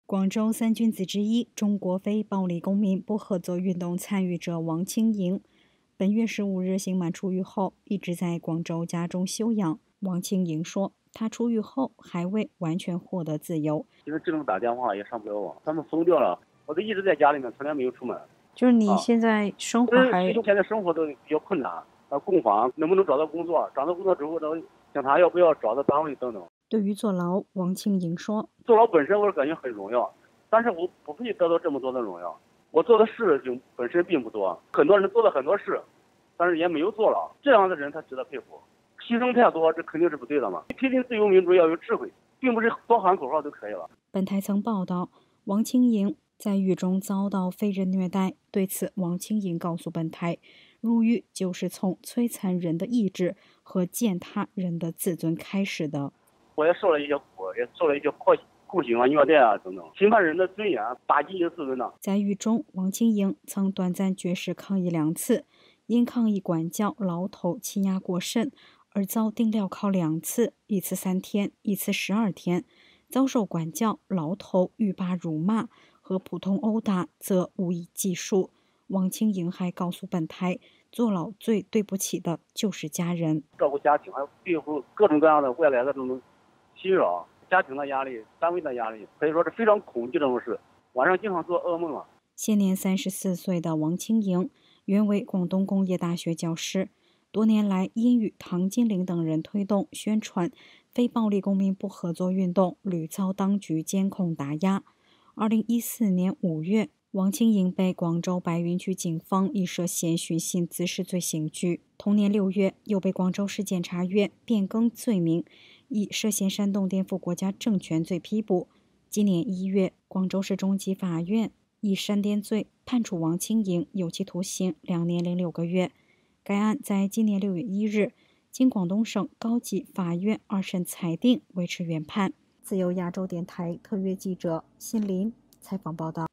广州三君子之一、中国非暴力公民不合作运动参与者王清莹，本月15日刑满出狱后，一直在广州家中休养。王清莹说，他出狱后还未完全获得自由， 因为只能打电话，也上不了网，他们封掉了，我就一直在家里面，从来没有出门。 就是你现在生活还…… 现在生活都比较困难，供房能不能找到工作？找到工作之后，警察要不要找到单位等等。 对于坐牢，王清莹说：“ 坐牢本身我感觉很荣耀，但是我不配得到这么多的荣耀。我做的事情本身并不多，很多人做了很多事，但是也没有坐牢。这样的人他值得佩服。牺牲太多，这肯定是不对的嘛。批评自由民主要有智慧，并不是多喊口号就可以了。” 本台曾报道，王清莹在狱中遭到非人虐待。对此，王清莹告诉本台，入狱就是从摧残人的意志和践踏人的自尊开始的。 我也受了一些苦，也受了一些酷刑啊、虐待啊等等，侵犯人的尊严，打击人自尊的。 在狱中，王清莹曾短暂绝食抗议2次，因抗议管教牢头欺压过甚而遭定镣铐2次，一次3天，一次12天。遭受管教牢头欲罢辱骂和普通殴打则无以计数。王清莹还告诉本台，坐牢最对不起的就是家人， 照顾家庭，还有对付各种各样的外来的这种侵扰，家庭的压力、单位的压力，可以说是非常恐惧这种事。晚上经常做噩梦啊。 现年34岁的王清莹，原为广东工业大学教师，多年来因与唐金玲等人推动宣传非暴力公民不合作运动，屡遭当局监控打压。2014年5月，王清莹被广州白云区警方以涉嫌寻衅滋事罪刑拘。同年6月，又被广州市检察院变更罪名，以涉嫌煽动颠覆国家政权罪批捕。今年1月，广州市中级法院以煽颠罪判处王清莹有期徒刑2年0 6个月。该案在今年6月1日，经广东省高级法院2审裁定维持原判。自由亚洲电台特约记者辛林采访报道。